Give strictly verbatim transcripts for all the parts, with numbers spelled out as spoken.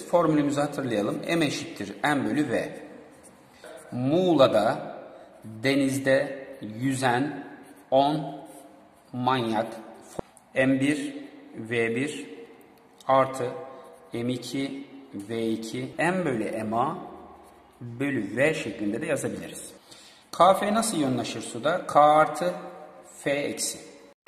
Formülümüzü hatırlayalım. M eşittir N bölü V. Muğla'da denizde yüzen on manyak M bir V bir artı M iki V iki M bölü M A bölü V şeklinde de yazabiliriz. K F nasıl yoğunlaşır suda? K artı F eksi.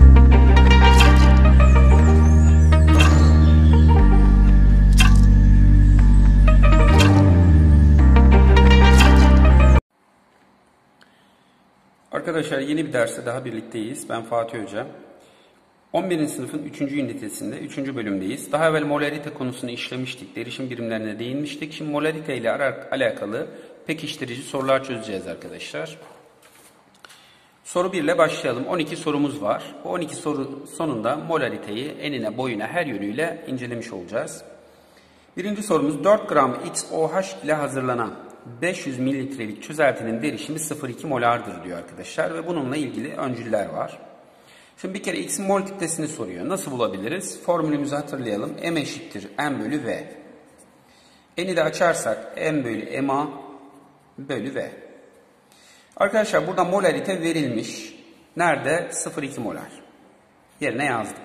Arkadaşlar yeni bir derste daha birlikteyiz. Ben Fatih Hoca. on birinci sınıfın üçüncü ünitesinde üçüncü bölümdeyiz. Daha evvel molarite konusunu işlemiştik. Derişim birimlerine değinmiştik. Şimdi molarite ile alakalı pekiştirici sorular çözeceğiz arkadaşlar. Soru bir ile başlayalım. on iki sorumuz var. Bu on iki soru sonunda molariteyi enine boyuna her yönüyle incelemiş olacağız. Birinci sorumuz dört gram X O H ile hazırlanan beş yüz mililitrelik çözeltinin derişimi sıfır virgül iki molardır diyor arkadaşlar. Ve bununla ilgili öncüller var. Şimdi bir kere X'in mol kütlesini soruyor. Nasıl bulabiliriz? Formülümüzü hatırlayalım. M eşittir N bölü V. N'i de açarsak M bölü M A bölü V. Arkadaşlar burada molarite verilmiş. Nerede? sıfır virgül iki molar. Yerine yazdım.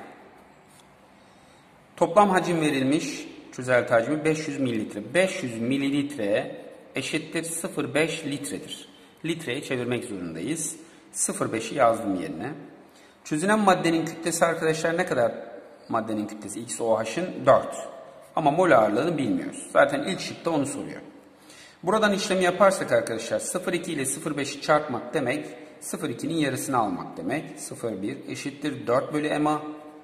Toplam hacim verilmiş. Çözelti hacmi beş yüz mililitre. beş yüz mililitre eşittir sıfır virgül beş litredir. Litreye çevirmek zorundayız. sıfır virgül beşi yazdım yerine. Çözünen maddenin kütlesi arkadaşlar ne kadar maddenin kütlesi? X O H'ın dört. Ama mol ağırlığını bilmiyoruz. Zaten ilk şıkta onu soruyor. Buradan işlemi yaparsak arkadaşlar sıfır virgül iki ile sıfır virgül beşi çarpmak demek sıfır virgül ikinin yarısını almak demek. sıfır virgül bir eşittir dört bölü M A.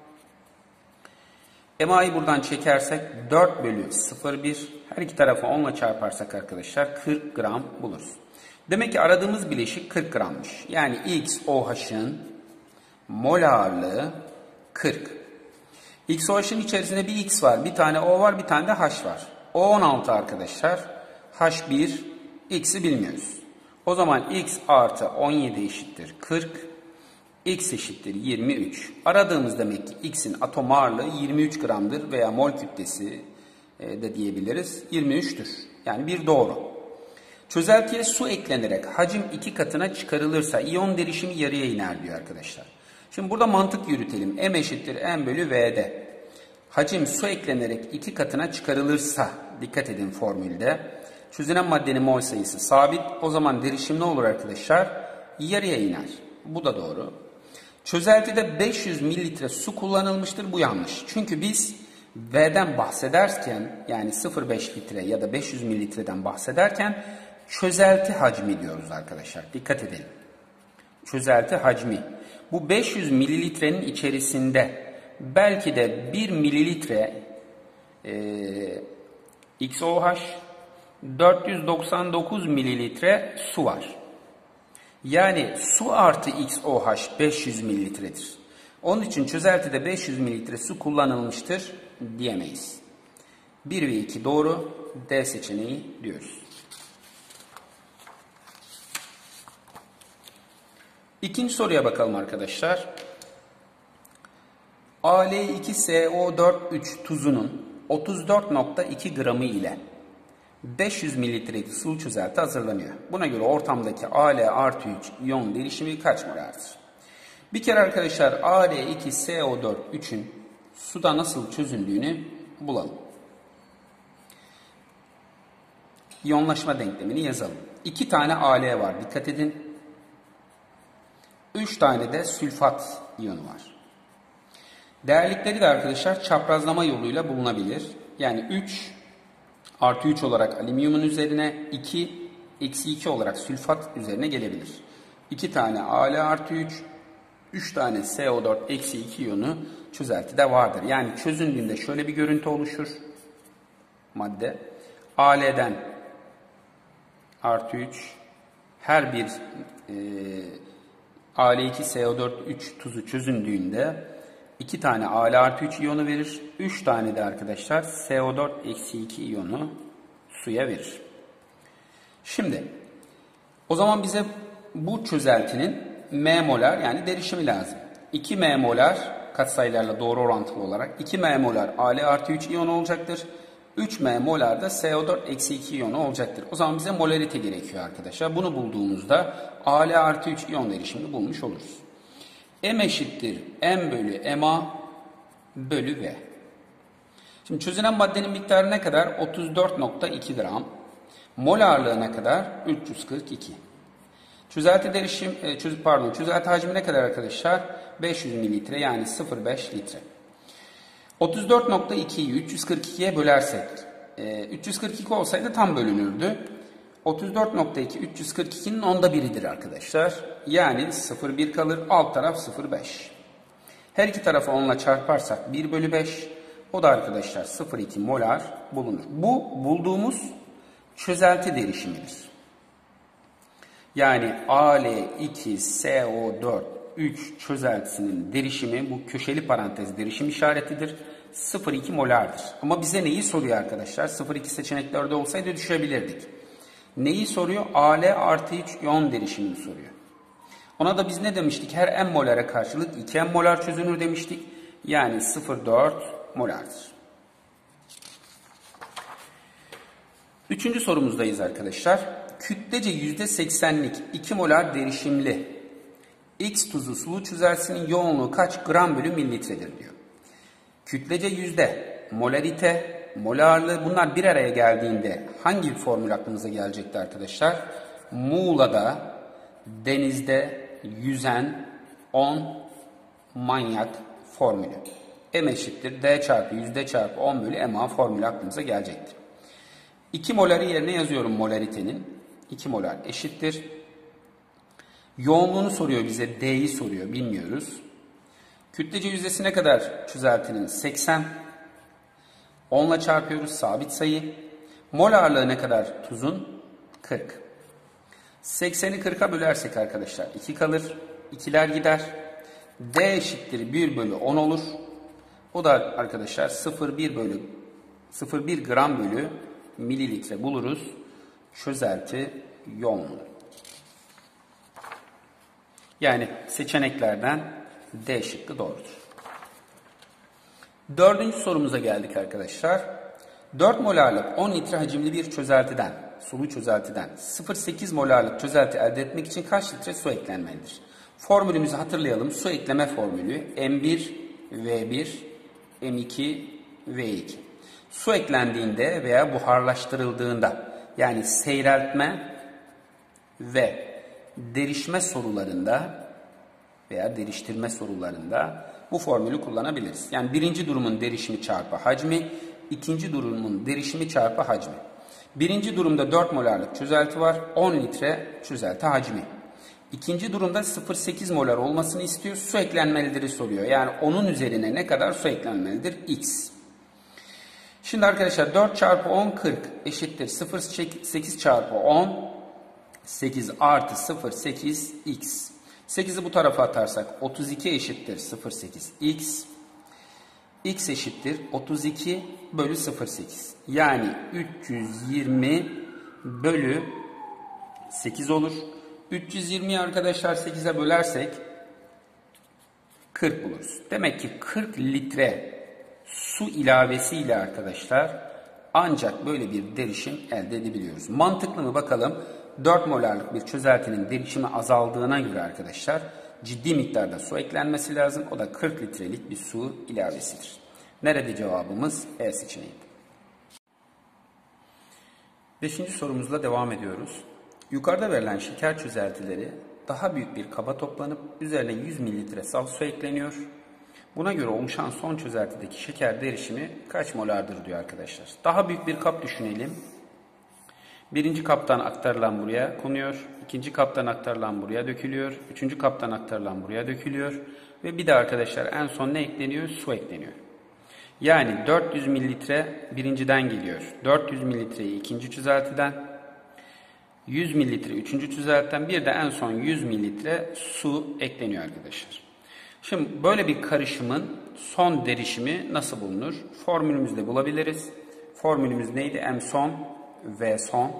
M A'yı buradan çekersek dört bölü sıfır virgül bir. Her iki tarafı on ile çarparsak arkadaşlar kırk gram buluruz. Demek ki aradığımız bileşik kırk grammış. Yani X O H'ın mol ağırlığı kırk. X O H'ın içerisinde bir X var, bir tane O var, bir tane de H var. O on altı arkadaşlar. H bir, X'i bilmiyoruz. O zaman X artı on yedi eşittir kırk. X eşittir yirmi üç. Aradığımız demek ki X'in atom ağırlığı yirmi üç gramdır veya mol kütlesi de diyebiliriz. yirmi üçtür. Yani bir doğru. Çözeltiye su eklenerek hacim iki katına çıkarılırsa iyon derişimi yarıya iner diyor arkadaşlar. Şimdi burada mantık yürütelim. M eşittir N bölü V'de. Hacim su eklenerek iki katına çıkarılırsa, dikkat edin formülde. Çözünen maddenin mol sayısı sabit. O zaman derişim ne olur arkadaşlar? Yarıya iner. Bu da doğru. Çözeltide beş yüz mililitre su kullanılmıştır. Bu yanlış. Çünkü biz V'den bahsederken yani sıfır virgül beş litre ya da beş yüz mililitreden bahsederken çözelti hacmi diyoruz arkadaşlar. Dikkat edelim. Çözelti hacmi. Bu beş yüz mililitrenin içerisinde belki de bir mililitre e, X O H, dört yüz doksan dokuz mililitre su var. Yani su artı X O H beş yüz mililitredir. Onun için çözeltide beş yüz mililitre su kullanılmıştır diyemeyiz. bir ve iki doğru. D seçeneği diyoruz. İkinci soruya bakalım arkadaşlar. A L iki S O dört üç tuzunun otuz dört nokta iki gramı ile beş yüz mililitrelik sulu çözelti hazırlanıyor. Buna göre ortamdaki A L artı üç iyon derişimi kaç molardır? Bir kere arkadaşlar A L iki S O dört üçün suda nasıl çözüldüğünü bulalım. İyonlaşma denklemini yazalım. iki tane A L var. Dikkat edin. üç tane de sülfat iyonu var. Değerlikleri de arkadaşlar çaprazlama yoluyla bulunabilir. Yani üç artı üç olarak alüminyumun üzerine, iki eksi iki olarak sülfat üzerine gelebilir. iki tane A L artı üç, üç tane S O dört eksi iki iyonu çözeltide vardır. Yani çözündüğünde şöyle bir görüntü oluşur. Madde A L'den artı üç her bir e, A L iki S O dört üç tuzu çözündüğünde iki tane A L artı üç iyonu verir. üç tane de arkadaşlar S O dört eksi iki iyonu suya verir. Şimdi o zaman bize bu çözeltinin M molar yani derişimi lazım. iki M molar katsayılarla doğru orantılı olarak iki M molar A L artı üç iyon olacaktır. üç M molarda C O dört eksi iki iyonu olacaktır. O zaman bize molarite gerekiyor arkadaşlar. Bunu bulduğumuzda A L artı üç iyon derişimini bulmuş oluruz. M eşittir M bölü M A bölü V. Şimdi çözünen maddenin miktarı ne kadar? otuz dört nokta iki gram. Mol ağırlığı ne kadar? üç yüz kırk iki. Çözelti derişim, pardon, çözelti hacmi ne kadar arkadaşlar? beş yüz mililitre yani sıfır virgül beş litre. otuz dört nokta ikiyi üç yüz kırk ikiye bölersek, üç yüz kırk iki olsaydı tam bölünürdü. otuz dört nokta iki üç yüz kırk ikinin onda biridir arkadaşlar. Yani sıfır virgül bir kalır. Alt taraf sıfır virgül beş. Her iki tarafı onla çarparsak bir bölü beş. O da arkadaşlar sıfır virgül iki molar bulunur. Bu bulduğumuz çözelti derişimidir. Yani A L iki C O dört üç çözeltisinin derişimi, bu köşeli parantez derişim işaretidir. sıfır virgül iki molardır. Ama bize neyi soruyor arkadaşlar? sıfır virgül iki seçeneklerde olsaydı düşebilirdik. Neyi soruyor? A L artı üç iyon derişimini soruyor. Ona da biz ne demiştik? Her M molare karşılık iki M molar çözünür demiştik. Yani sıfır virgül dört molardır. Üçüncü sorumuzdayız arkadaşlar. Kütlece yüzde seksenlik iki molar derişimli X tuzlu sulu çözeltisinin yoğunluğu kaç gram bölü mililitredir diyor. Kütlece yüzde, molarite, mol ağırlığı, bunlar bir araya geldiğinde hangi formül aklınıza gelecekti arkadaşlar? Muğla'da denizde yüzen on manyak formülü. M eşittir D çarpı yüzde çarpı on bölü M A formülü aklınıza gelecektir. iki moları yerine yazıyorum molaritenin. iki molar eşittir. Yoğunluğunu soruyor bize. D'yi soruyor. Bilmiyoruz. Kütlece yüzdesi ne kadar çözeltinin? seksen. on ile çarpıyoruz. Sabit sayı. Mol ağırlığı ne kadar tuzun? kırk. sekseni kırka bölersek arkadaşlar iki kalır. ikiler gider. D eşittir bir bölü on olur. O da arkadaşlar sıfır virgül bir bölü sıfır virgül bir gram bölü mililitre buluruz. Çözelti yoğunluğu. Yani seçeneklerden D şıkkı doğrudur. Dördüncü sorumuza geldik arkadaşlar. dört molarlık on litre hacimli bir çözeltiden, sulu çözeltiden sıfır virgül sekiz molarlık çözelti elde etmek için kaç litre su eklenmelidir? Formülümüzü hatırlayalım. Su ekleme formülü M bir V bir M iki V iki. Su eklendiğinde veya buharlaştırıldığında, yani seyreltme ve derişme sorularında veya deriştirme sorularında bu formülü kullanabiliriz. Yani birinci durumun derişimi çarpı hacmi, ikinci durumun derişimi çarpı hacmi. Birinci durumda dört molarlık çözelti var, on litre çözelti hacmi. İkinci durumda sıfır virgül sekiz molar olmasını istiyor, su eklenmelidir soruyor. Yani onun üzerine ne kadar su eklenmelidir? X. Şimdi arkadaşlar dört çarpı on kırk eşittir sıfır virgül sekiz çarpı on, sekiz artı sıfır virgül sekiz x. sekizi bu tarafa atarsak otuz iki eşittir sıfır virgül sekiz x. X eşittir otuz iki bölü sıfır virgül sekiz. Yani üç yüz yirmi bölü sekiz olur. üç yüz yirmiyi arkadaşlar sekize bölersek kırk buluruz. Demek ki kırk litre su ilavesiyle arkadaşlar ancak böyle bir derişim elde edebiliyoruz. Mantıklı mı bakalım? dört molarlık bir çözeltinin derişimi azaldığına göre arkadaşlar ciddi miktarda su eklenmesi lazım. O da kırk litrelik bir su ilavesidir. Nerede cevabımız? E seçeneği. Beşinci sorumuzla devam ediyoruz. Yukarıda verilen şeker çözeltileri daha büyük bir kaba toplanıp üzerine yüz mililitre saf su ekleniyor. Buna göre oluşan son çözeltideki şeker derişimi kaç molardır diyor arkadaşlar. Daha büyük bir kap düşünelim. Birinci kaptan aktarılan buraya konuyor. İkinci kaptan aktarılan buraya dökülüyor. Üçüncü kaptan aktarılan buraya dökülüyor. Ve bir de arkadaşlar en son ne ekleniyor? Su ekleniyor. Yani dört yüz mililitre birinciden geliyor. dört yüz mililitreyi ikinci çözeltiden, yüz mililitre üçüncü çözeltiden, bir de en son yüz mililitre su ekleniyor arkadaşlar. Şimdi böyle bir karışımın son derişimi nasıl bulunur? Formülümüzde bulabiliriz. Formülümüz neydi? M son, V son,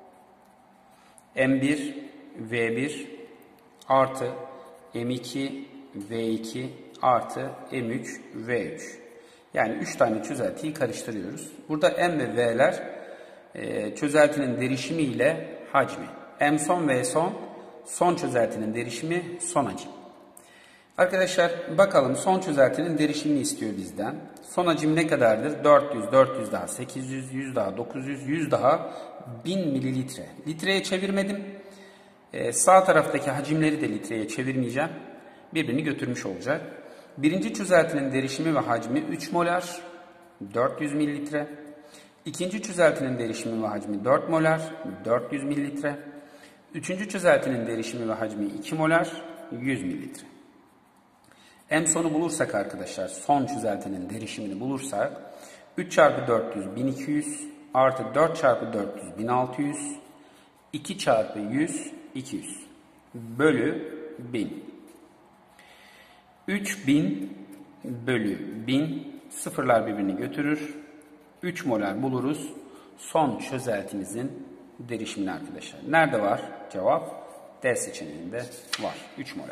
M bir, V bir artı M iki, V iki artı M üç, V üç. Yani üç tane çözeltiyi karıştırıyoruz. Burada M ve V'ler e, çözeltinin derişimi ile hacmi. M son V son, son çözeltinin derişimi son hacim. Arkadaşlar bakalım son çözeltinin derişimini istiyor bizden. Son hacim ne kadardır? dört yüz, dört yüz daha sekiz yüz, yüz daha dokuz yüz, yüz daha bin mililitre. Litreye çevirmedim. Ee, sağ taraftaki hacimleri de litreye çevirmeyeceğim. Birbirini götürmüş olacak. Birinci çözeltinin derişimi ve hacmi üç molar, dört yüz mililitre. İkinci çözeltinin derişimi ve hacmi dört molar, dört yüz mililitre. Üçüncü çözeltinin derişimi ve hacmi iki molar, yüz mililitre. M sonu bulursak arkadaşlar, son çözeltinin derişimini bulursak üç çarpı dört yüz bin iki yüz artı dört çarpı dört yüz bin altı yüz, iki çarpı yüz iki yüz bölü bin. üç bin bölü bin, sıfırlar birbirini götürür. üç molar buluruz son çözeltimizin derişimini arkadaşlar. Nerede var? Cevap D seçeneğinde var. üç molar.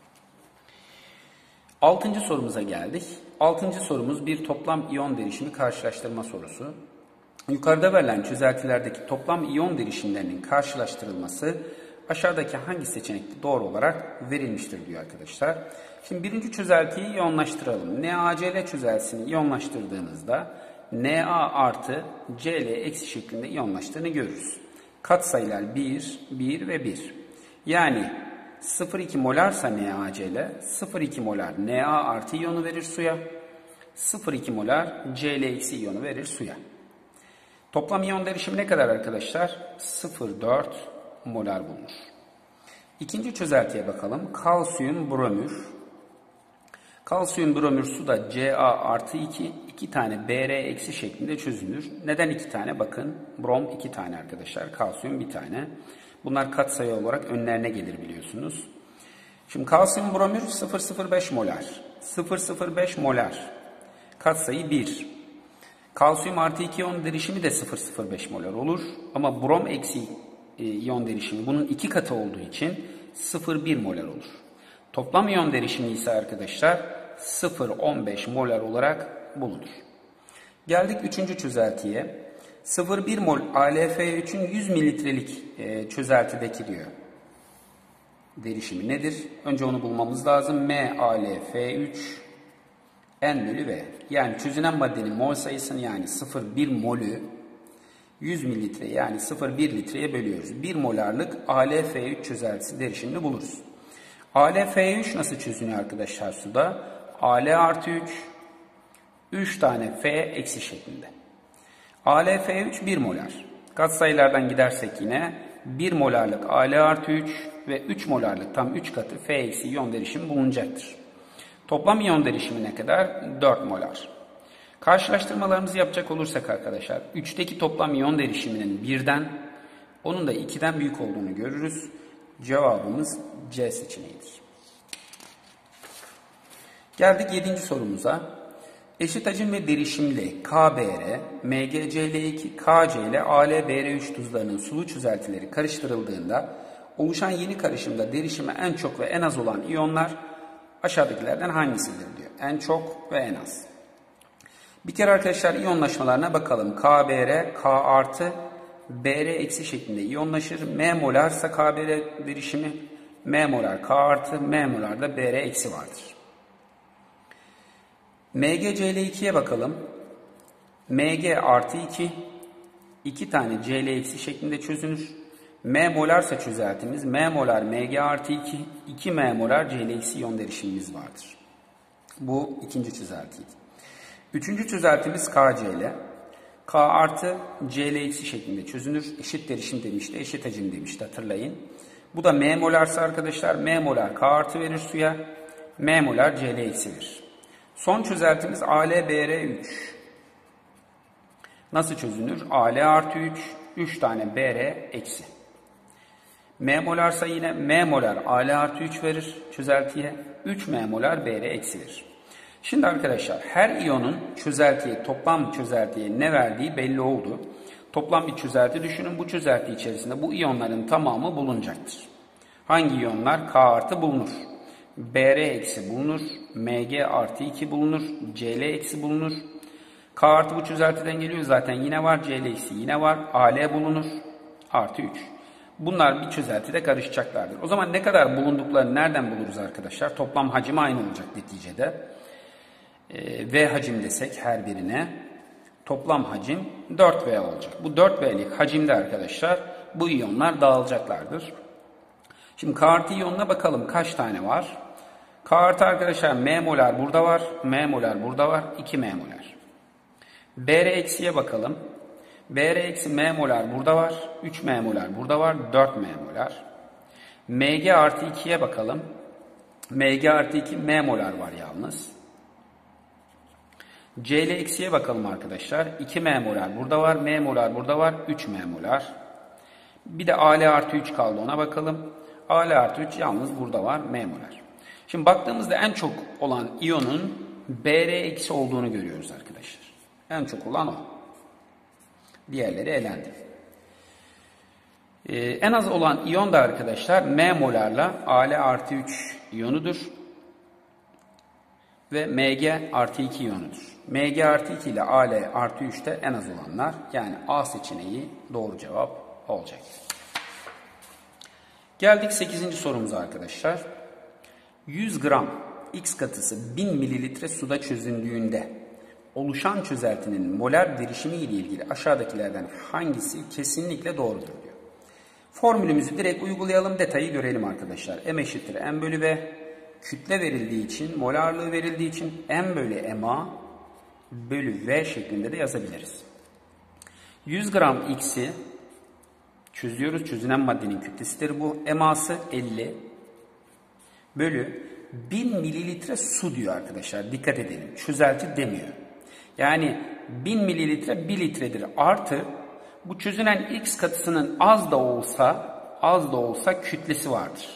Altıncı sorumuza geldik. Altıncı sorumuz bir toplam iyon derişimi karşılaştırma sorusu. Yukarıda verilen çözeltilerdeki toplam iyon derişimlerinin karşılaştırılması aşağıdaki hangi seçenekte doğru olarak verilmiştir diyor arkadaşlar. Şimdi birinci çözeltiyi iyonlaştıralım. NaCl çözeltisini iyonlaştırdığınızda Na artı Cl eksi şeklinde iyonlaştığını görürüz. Katsayılar bir, bir ve bir. Yani sıfır virgül iki molarsa NaCl, sıfır virgül iki molar Na artı iyonu verir suya. sıfır virgül iki molar Cl eksi iyonu verir suya. Toplam iyon derişimi ne kadar arkadaşlar? sıfır virgül dört molar bulunur. İkinci çözeltiye bakalım. Kalsiyum bromür. Kalsiyum bromür suda Ca artı iki, iki tane Br eksi şeklinde çözünür. Neden iki tane? Bakın brom iki tane arkadaşlar. Kalsiyum bir tane. Bunlar katsayı olarak önlerine gelir biliyorsunuz. Şimdi kalsiyum bromür sıfır virgül sıfır beş molar. sıfır virgül sıfır beş molar. Katsayı bir. Kalsiyum artı iki iyon derişimi de sıfır virgül sıfır beş molar olur. Ama brom eksi iyon derişimi bunun iki katı olduğu için sıfır virgül bir molar olur. Toplam iyon derişimi ise arkadaşlar sıfır virgül on beş molar olarak bulunur. Geldik üçüncü çözeltiye. sıfır virgül bir mol A L F üçün yüz mililitrelik çözeltideki diyor. Derişimi nedir? Önce onu bulmamız lazım. M A L F üç N bölü V. Yani çözünen maddenin mol sayısını yani sıfır virgül bir molü yüz mililitre yani sıfır virgül bir litreye bölüyoruz. bir molarlık A L F üç çözeltisi derişimini buluruz. A L F üç nasıl çözünüyor arkadaşlar suda? A L artı üç, üç tane F eksi şeklinde. A L F üç bir molar. Katsayılardan gidersek yine bir molarlık A L artı üç ve üç molarlık tam üç katı F eksi iyon derişimi bulunacaktır. Toplam iyon derişimi ne kadar? dört molar. Karşılaştırmalarımızı yapacak olursak arkadaşlar üçteki toplam iyon derişiminin birden, onun da ikiden büyük olduğunu görürüz. Cevabımız C seçeneğidir. Geldik yedinci sorumuza. Eşit hacim ve derişimli K B R, M G C L iki, K C L, A L B R üç tuzlarının sulu çözeltileri karıştırıldığında oluşan yeni karışımda derişimi en çok ve en az olan iyonlar aşağıdakilerden hangisidir diyor. En çok ve en az. Bir kere arkadaşlar iyonlaşmalarına bakalım. K B R, K artı, B R eksi şeklinde iyonlaşır. M molarsa K B R derişimi, M molar K artı, M molar da B R eksi vardır. M G C L iki'ye bakalım. M G artı iki, iki tane C L eksi şeklinde çözünür. M molarsa çözeltimiz, M molar M G artı iki, iki M molar C L eksi iyon derişimimiz vardır. Bu ikinci çözeltiydi. Üçüncü çözeltimiz K C L. K artı C L eksi şeklinde çözünür. Eşit derişim demişti, eşit hacim demişti hatırlayın. Bu da M molarsa arkadaşlar M molar K artı verir suya, M molar C L eksi verir. Son çözeltimiz A L B R üç. Nasıl çözünür? A L artı üç, üç tane B R eksi. M molarsa yine M molar A L artı üç verir çözeltiye, üç M molar B R eksi verir. Şimdi arkadaşlar her iyonun çözeltiye, toplam çözeltiye ne verdiği belli oldu. Toplam bir çözelti düşünün. Bu çözelti içerisinde bu iyonların tamamı bulunacaktır. Hangi iyonlar? K artı bulunur. B R eksi bulunur. M G artı iki bulunur. C L eksi bulunur. K artı bu çözeltiden geliyor. Zaten yine var. C L eksi yine var. A L bulunur. Artı üç. Bunlar bir çözeltide karışacaklardır. O zaman ne kadar bulunduklarını nereden buluruz arkadaşlar? Toplam hacim aynı olacak neticede. E, V hacim desek her birine. Toplam hacim dört V olacak. Bu dört V'lik hacimde arkadaşlar bu iyonlar dağılacaklardır. Şimdi K artı iyonuna bakalım kaç tane var? K artı arkadaşlar M molar burada var. M molar burada var. iki M molar. B R eksiye bakalım. B R eksi M molar burada var. üç M molar burada var. dört M molar. M G artı ikiye bakalım. M G artı iki M molar var yalnız. C L eksiye bakalım arkadaşlar. iki M molar burada var. M molar burada var. üç M molar. Bir de A L artı üç kaldı, ona bakalım. A L artı üç yalnız burada var. M molar. Şimdi baktığımızda en çok olan iyonun B R eksi olduğunu görüyoruz arkadaşlar. En çok olan o. Diğerleri elendi. Ee, en az olan iyon da arkadaşlar M molarla A L artı üç iyonudur. Ve M G artı iki iyonudur. M G artı iki ile A L artı üç de en az olanlar. Yani A seçeneği doğru cevap olacak. Geldik sekizinci sorumuza arkadaşlar. yüz gram X katısı bin mililitre suda çözündüğünde oluşan çözeltinin molar derişimi ile ilgili aşağıdakilerden hangisi kesinlikle doğrudur diyor. Formülümüzü direkt uygulayalım, detayı görelim arkadaşlar. M eşittir M bölü V. Kütle verildiği için, molarlığı verildiği için M bölü M A bölü V şeklinde de yazabiliriz. yüz gram X'i çözüyoruz. Çözünen maddenin kütlesidir bu. M A'sı elli bölü bin mililitre su diyor arkadaşlar. Dikkat edelim. Çözelti demiyor. Yani bin mililitre bir litredir. Artı bu çözünen X katısının az da olsa az da olsa kütlesi vardır.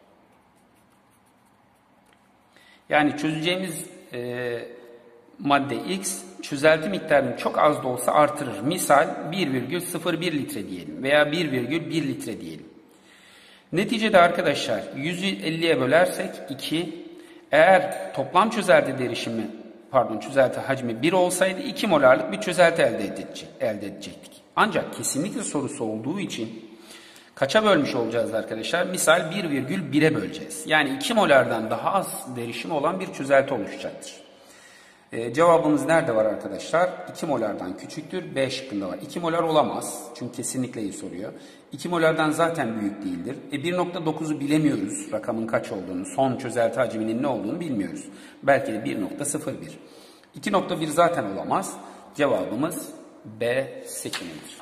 Yani çözeceğimiz e, madde X çözelti miktarını çok az da olsa artırır. Misal bir virgül sıfır bir litre diyelim veya bir virgül bir litre diyelim. Neticede arkadaşlar yüzü elliye bölersek iki, eğer toplam çözelti derişimi pardon çözelti hacmi bir olsaydı iki molarlık bir çözelti elde, edecek, elde edecektik. Ancak kesinlikle sorusu olduğu için kaça bölmüş olacağız arkadaşlar? Misal bir virgül bire böleceğiz. Yani iki molardan daha az derişimi olan bir çözelti oluşacaktır. Ee, cevabımız nerede var arkadaşlar? iki molardan küçüktür. B şıkkında var. iki molar olamaz. Çünkü kesinlikle iyi soruyor. iki molardan zaten büyük değildir. E bir nokta dokuzu bilemiyoruz. Rakamın kaç olduğunu, son çözelti hacminin ne olduğunu bilmiyoruz. Belki de bir nokta sıfır bir. iki nokta bir zaten olamaz. Cevabımız B seçeneğidir.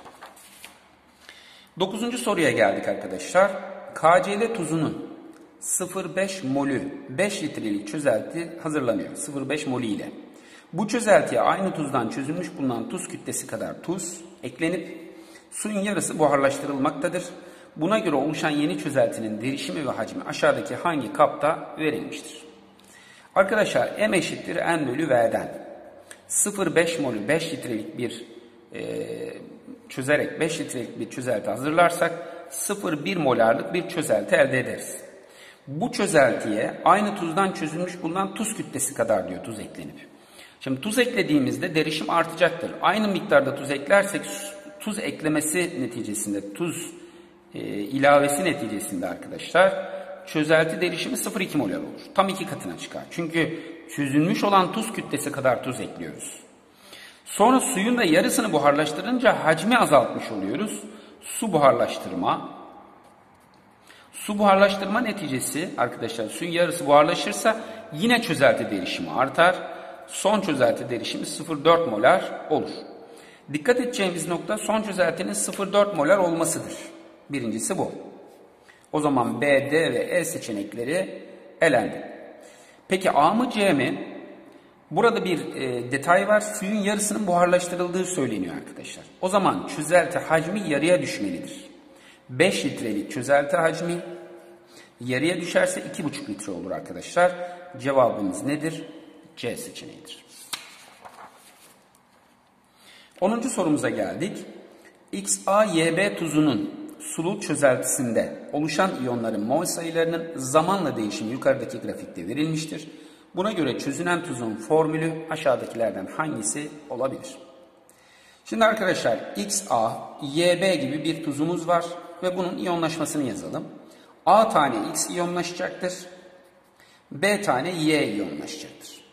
Dokuzuncu soruya geldik arkadaşlar. K C L tuzunun sıfır virgül beş molü beş litrelik çözelti hazırlanıyor. sıfır virgül beş molü ile. Bu çözeltiye aynı tuzdan çözülmüş bulunan tuz kütlesi kadar tuz eklenip suyun yarısı buharlaştırılmaktadır. Buna göre oluşan yeni çözeltinin derişimi ve hacmi aşağıdaki hangi kapta verilmiştir? Arkadaşlar M eşittir N bölü V'den sıfır virgül beş molü beş litrelik bir e, çözerek beş litrelik bir çözelti hazırlarsak sıfır virgül bir molarlık bir çözelti elde ederiz. Bu çözeltiye aynı tuzdan çözülmüş bulunan tuz kütlesi kadar diyor tuz eklenip. Şimdi tuz eklediğimizde derişim artacaktır. Aynı miktarda tuz eklersek tuz eklemesi neticesinde, tuz e, ilavesi neticesinde arkadaşlar çözelti derişimi sıfır virgül iki molar olur. Tam iki katına çıkar. Çünkü çözülmüş olan tuz kütlesi kadar tuz ekliyoruz. Sonra suyun da yarısını buharlaştırınca hacmi azaltmış oluyoruz. Su buharlaştırma. Su buharlaştırma neticesi arkadaşlar suyun yarısı buharlaşırsa yine çözelti derişimi artar. Son çözelti derişimi sıfır virgül dört molar olur. Dikkat edeceğimiz nokta son çözeltinin sıfır virgül dört molar olmasıdır. Birincisi bu. O zaman B, D ve E seçenekleri elendi. Peki A mı C mi? Burada bir e, detay var. Suyun yarısının buharlaştırıldığı söyleniyor arkadaşlar. O zaman çözelti hacmi yarıya düşmelidir. beş litrelik çözelti hacmi yarıya düşerse iki buçuk litre olur arkadaşlar. Cevabımız nedir? C seçeneğidir. onuncu sorumuza geldik. X A Y B tuzunun sulu çözeltisinde oluşan iyonların mol sayılarının zamanla değişimi yukarıdaki grafikte verilmiştir. Buna göre çözünen tuzun formülü aşağıdakilerden hangisi olabilir? Şimdi arkadaşlar X A, Y B gibi bir tuzumuz var ve bunun iyonlaşmasını yazalım. A tane X iyonlaşacaktır. B tane Y iyonlaşacaktır.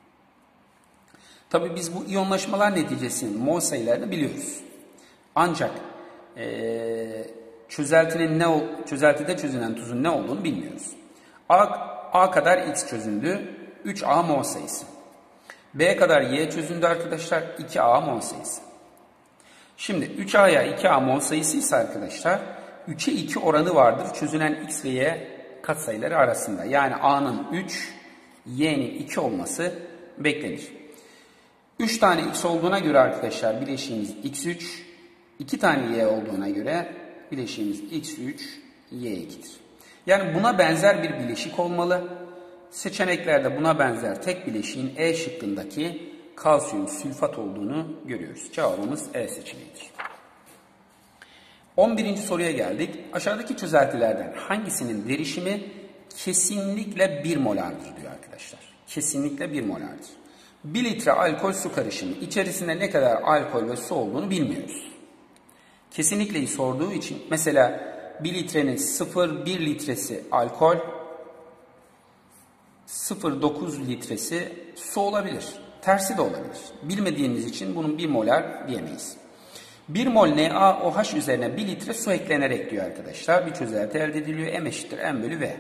Tabii biz bu iyonlaşmalar neticesinin mol sayılarını biliyoruz. Ancak ee, çözeltinin ne çözeltide çözünen tuzun ne olduğunu bilmiyoruz. A, A kadar X çözündü, üç A mol sayısı. B kadar Y çözündü arkadaşlar, iki A mol sayısı. Şimdi üç A'ya iki A mol sayısı ise arkadaşlar üçe iki oranı vardır çözünen X ve Y katsayıları arasında. Yani A'nın üç, Y'nin iki olması beklenir. üç tane X olduğuna göre arkadaşlar bileşiğimiz X üç, iki tane Y olduğuna göre bileşiğimiz X üç, Y iki'dir. Yani buna benzer bir bileşik olmalı. Seçeneklerde buna benzer tek bileşiğin E şıkkındaki kalsiyum sülfat olduğunu görüyoruz. Cevabımız E seçeneğidir. on birinci soruya geldik. Aşağıdaki çözeltilerden hangisinin derişimi kesinlikle bir molardır diyor arkadaşlar. Kesinlikle bir molardır. bir litre alkol su karışımı içerisinde ne kadar alkol ve su olduğunu bilmiyoruz. Kesinlikleyi sorduğu için mesela bir litrenin sıfır virgül bir litresi alkol, sıfır virgül dokuz litresi su olabilir. Tersi de olabilir. Bilmediğimiz için bunun bir molar diyemeyiz. bir mol NaOH üzerine bir litre su eklenerek diyor arkadaşlar. Bir çözelti elde ediliyor. M eşittir M bölü V.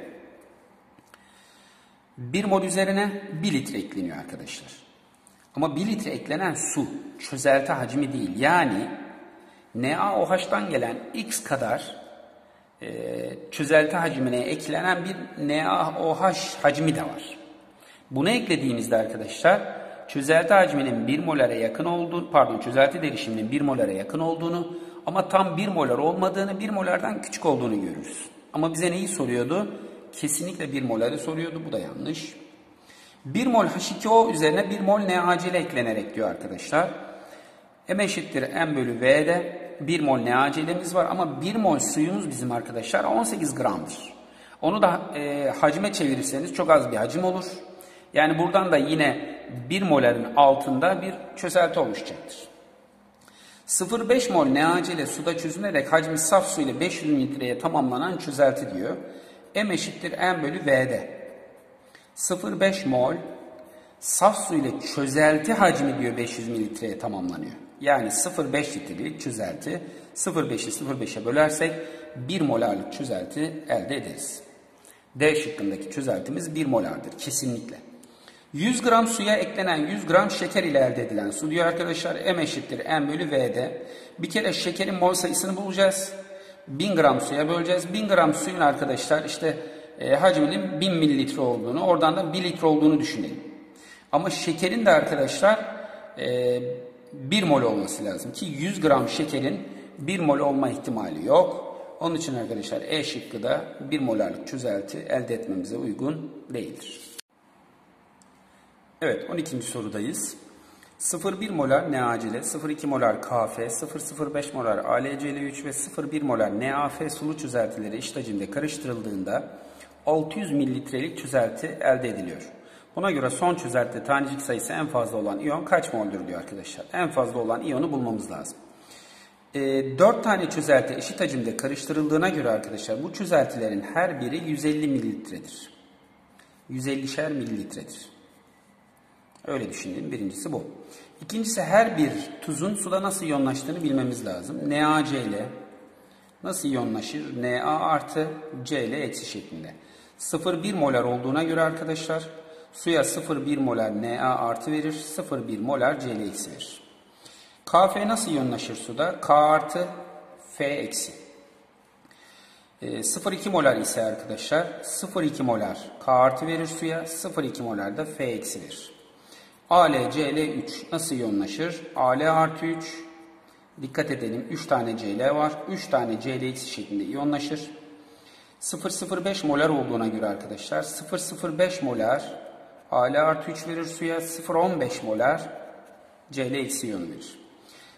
bir mol üzerine bir litre ekleniyor arkadaşlar. Ama bir litre eklenen su çözelti hacmi değil. Yani NaOH'tan gelen X kadar e, çözelti hacmine eklenen bir NaOH hacmi de var. Bunu eklediğimizde arkadaşlar çözelti hacminin bir molare yakın olduğunu, pardon çözelti derişiminin bir molare yakın olduğunu ama tam bir molar olmadığını, bir molardan küçük olduğunu görürüz. Ama bize neyi soruyordu? Kesinlikle bir moları soruyordu. Bu da yanlış. bir mol H iki O üzerine bir mol NaCl eklenerek diyor arkadaşlar. M eşittir M bölü V'de bir mol NaCl'imiz var ama bir mol suyumuz bizim arkadaşlar on sekiz gramdır. Onu da e, hacme çevirirseniz çok az bir hacim olur. Yani buradan da yine bir moların altında bir çözelti oluşacaktır. sıfır virgül beş mol NaCl suda çözünerek hacmi saf su ile beş yüz mililitreye tamamlanan çözelti diyor. M eşittir M bölü V'de sıfır virgül beş mol saf su ile çözelti hacmi diyor beş yüz mililitreye tamamlanıyor. Yani sıfır virgül beş litrelik çözelti sıfır virgül beşi sıfır virgül beşe bölersek bir molarlık çözelti elde ederiz. D şıkkındaki çözeltimiz bir molardır kesinlikle. yüz gram suya eklenen yüz gram şeker ile elde edilen su diyor arkadaşlar. M eşittir M bölü V'de. Bir kere şekerin mol sayısını bulacağız. bin gram suya böleceğiz. bin gram suyun arkadaşlar işte e, hacminin bin mililitre olduğunu, oradan da bir litre olduğunu düşünelim. Ama şekerin de arkadaşlar e, bir mol olması lazım ki yüz gram şekerin bir mol olma ihtimali yok. Onun için arkadaşlar E şıkkı da bir molarlık çözelti elde etmemize uygun değildir. Evet, on ikinci sorudayız. sıfır virgül bir molar NaCl, sıfır virgül iki molar Kf, sıfır virgül sıfır beş molar A L C L üç ve sıfır virgül bir molar NaF sulu çözeltileri eşit hacimde karıştırıldığında altı yüz mililitrelik çözelti elde ediliyor. Buna göre son çözeltide tanecik sayısı en fazla olan iyon kaç mol'dur diyor arkadaşlar. En fazla olan iyonu bulmamız lazım. E, dört tane çözelti eşit hacimde karıştırıldığına göre arkadaşlar bu çözeltilerin her biri yüz elli mililitredir. yüz ellişer mililitredir. Öyle düşünelim. Birincisi bu. İkincisi her bir tuzun suda nasıl iyonlaştığını bilmemiz lazım. NaCl nasıl iyonlaşır? Na artı Cl eksi şeklinde. sıfır virgül bir molar olduğuna göre arkadaşlar suya sıfır virgül bir molar Na artı verir. sıfır virgül bir molar Cl eksi verir. Kf nasıl iyonlaşır suda? K artı F eksi. E, sıfır virgül iki molar ise arkadaşlar sıfır virgül iki molar K artı verir suya. sıfır virgül iki molar da F eksi verir. Al, Cl üç nasıl iyonlaşır? Al artı üç. Dikkat edelim. üç tane Cl var. üç tane Cl eksi şeklinde iyonlaşır. sıfır virgül sıfır beş molar olduğuna göre arkadaşlar sıfır virgül sıfır beş molar Al artı üç verir suya. sıfır virgül on beş molar Cl eksi iyonu verir.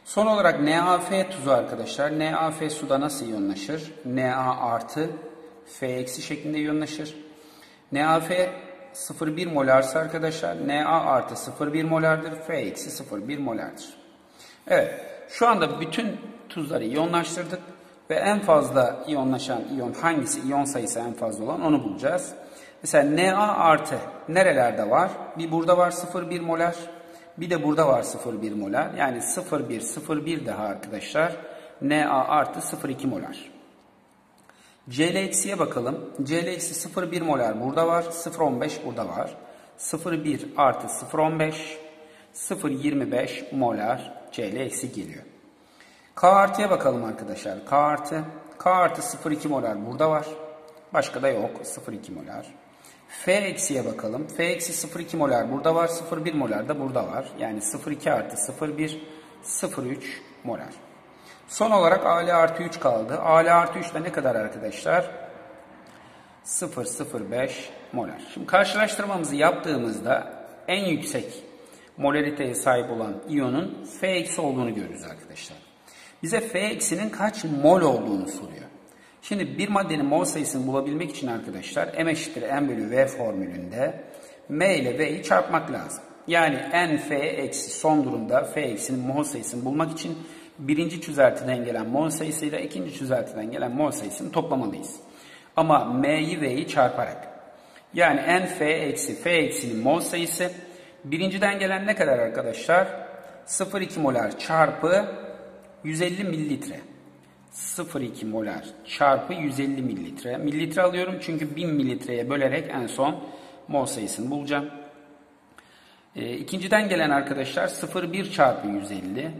Son olarak NaF tuzu arkadaşlar. NaF suda nasıl iyonlaşır? Na artı F eksi şeklinde iyonlaşır. NaF sıfır virgül bir molarsa arkadaşlar Na artı sıfır virgül bir molardır. F eksi sıfır virgül bir molardır. Evet. Şu anda bütün tuzları iyonlaştırdık. Ve en fazla iyonlaşan iyon hangisi? İyon sayısı en fazla olan onu bulacağız. Mesela Na artı nerelerde var? Bir burada var sıfır virgül bir molar. Bir de burada var sıfır virgül bir molar. Yani sıfır virgül bir, sıfır virgül bir daha arkadaşlar. Na artı sıfır virgül iki molar. Cl eksiye bakalım. Cl eksi sıfır virgül bir molar burada var. sıfır virgül on beş burada var. sıfır virgül bir artı sıfır virgül on beş. sıfır virgül yirmi beş molar Cl eksi geliyor. K artıya bakalım arkadaşlar. K artı. K artı sıfır virgül iki molar burada var. Başka da yok. sıfır virgül iki molar. F eksiye bakalım. F eksi sıfır virgül iki molar burada var. sıfır virgül bir molar da burada var. Yani sıfır virgül iki artı sıfır virgül bir, sıfır virgül üç molar. Son olarak Al artı üç kaldı. Al artı üç de ne kadar arkadaşlar? sıfır virgül sıfır beş molar. Şimdi karşılaştırmamızı yaptığımızda en yüksek molariteye sahip olan iyonun F eksi olduğunu görürüz arkadaşlar. Bize F eksinin kaç mol olduğunu soruyor. Şimdi bir maddenin mol sayısını bulabilmek için arkadaşlar M eşittir N bölü V formülünde M ile V'yi çarpmak lazım. Yani N F eksi son durumda F eksinin mol sayısını bulmak için birinci çözeltiden gelen mol sayısıyla ikinci çözeltiden gelen mol sayısını toplamalıyız. Ama M'yi V'yi çarparak. Yani N F eksi F eksinin mol sayısı birinciden gelen ne kadar arkadaşlar? sıfır virgül iki molar çarpı yüz elli mililitre. sıfır virgül iki molar çarpı yüz elli mililitre. Mililitre alıyorum çünkü bin mililitreye bölerek en son mol sayısını bulacağım. E, ikinciden gelen arkadaşlar sıfır virgül bir çarpı yüz elli.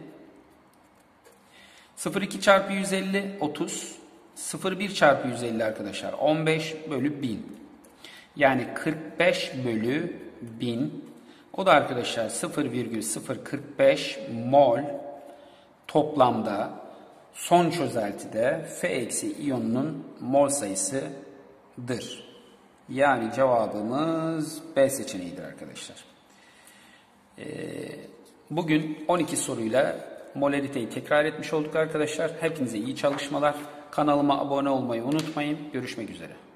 sıfır virgül iki çarpı yüz elli otuz. sıfır virgül bir çarpı yüz elli arkadaşlar on beş bölü bin. Yani kırk beş bölü bin. O da arkadaşlar sıfır virgül sıfır kırk beş mol toplamda son çözeltide F eksi iyonunun mol sayısıdır. Yani cevabımız B seçeneğidir arkadaşlar. Ee, bugün on iki soruyla molariteyi tekrar etmiş olduk arkadaşlar. Hepinize iyi çalışmalar. Kanalıma abone olmayı unutmayın. Görüşmek üzere.